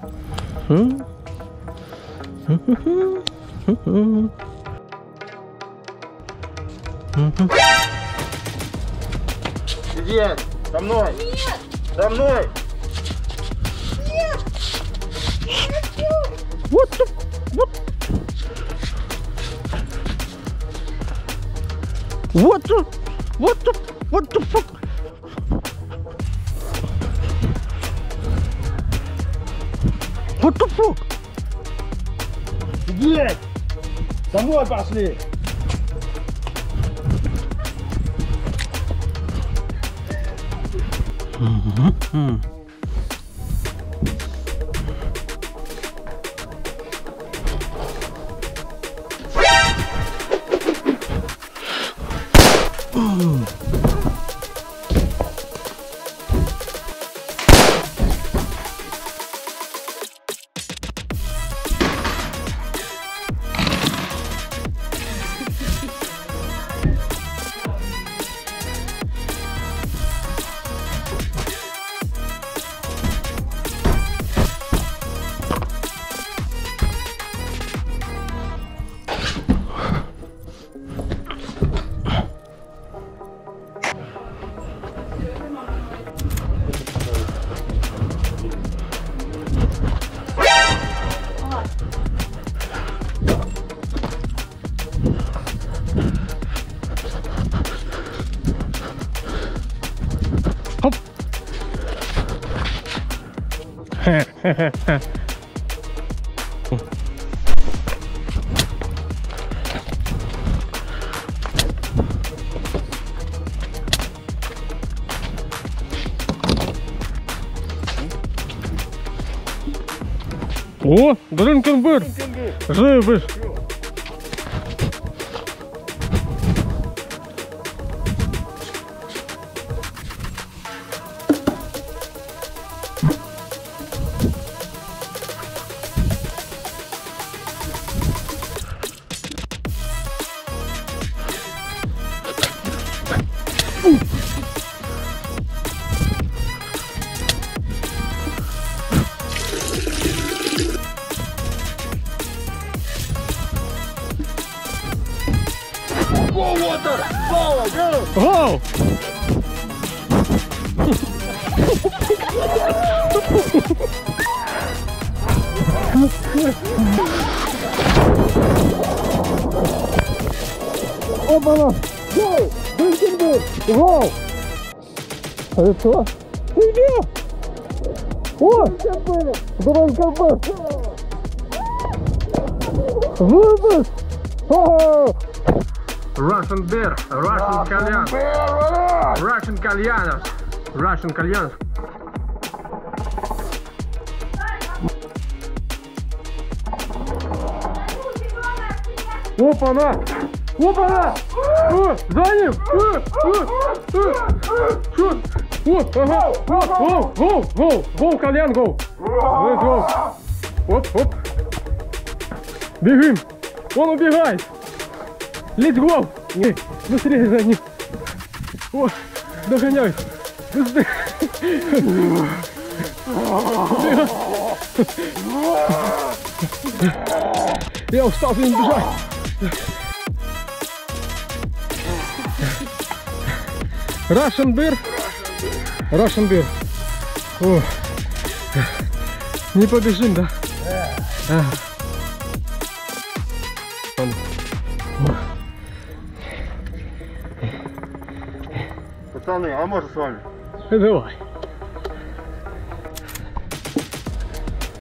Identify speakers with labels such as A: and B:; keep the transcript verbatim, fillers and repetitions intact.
A: Сидеть! За мной!
B: Нет!
A: За мной!
B: Нет!
C: Вот the, what? What the, what the, what the fuck? What the fuck?
A: Сидеть! Домой пошли!
C: Mm-hmm. Хоп! Хе-хе-хе-хе. О, Дринкенберг! Живиш!
A: Go water! Go! Go!
C: Гоу! Опа-на! Гоу! Дринкенберг! Гоу! Хорошо! Ты где? О! Дринкенберг! Выпуск! О! Russian beer, Russian кальян, Russian кальянов, Russian кальянов. Опа-на! Опа-на! О, за ним! О, о, о, Что? О, ага! Гоу, гоу, гоу, гоу, кальян, гоу! Let's go! Оп, оп! Бежим! Он убегает! Let's go! Не, быстрее за ним! О, догоняй! Быстрее! Я устал за ним бежать! Russian beer? Russian beer. О, не побежим, да? А.
A: Пацаны, а можно с вами?
C: Давай.